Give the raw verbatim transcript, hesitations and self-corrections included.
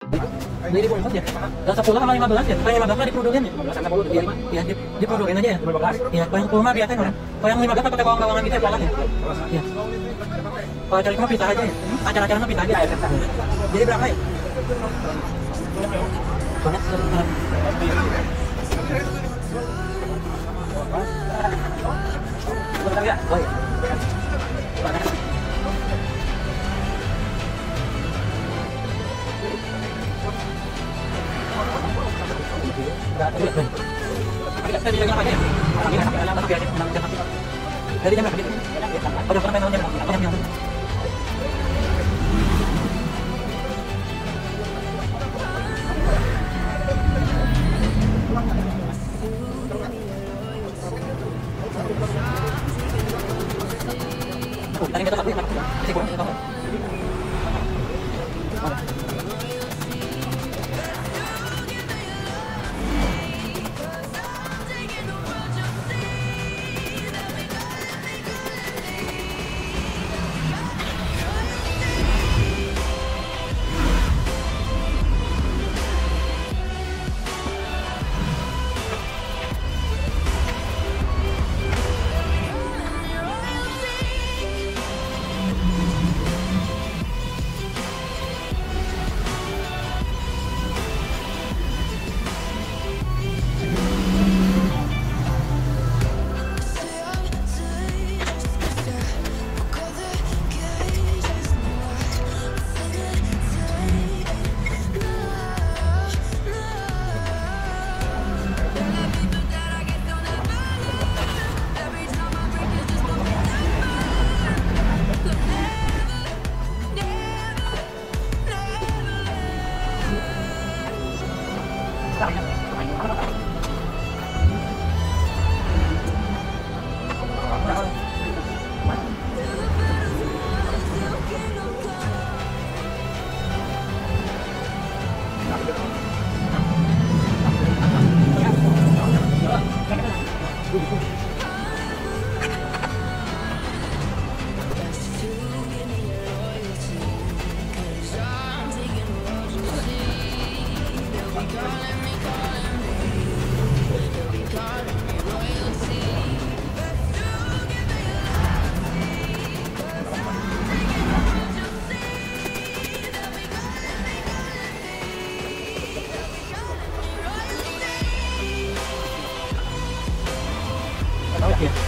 Jadi dibungkus ya. Dan sepuluh sama lima belas ya. Kalau yang lima belas mah diprodulin ya. Iya, iya di, diprodulin aja ya. Iya, kalau yang sepuluh mah biasain orang. Kalau yang lima belas pakai bawang-bawangan gitu ya pola ya. Iya. Kalau cari mah pisah aja ya. Acara-acara mah pisah aja. Jadi berapa ya? Banyak. Ya, oh iya. Dari jam berapa? Udah pernah main jam berapa? Jam berapa? Tadi kita tak boleh, masih kurang kita tahu. Oke.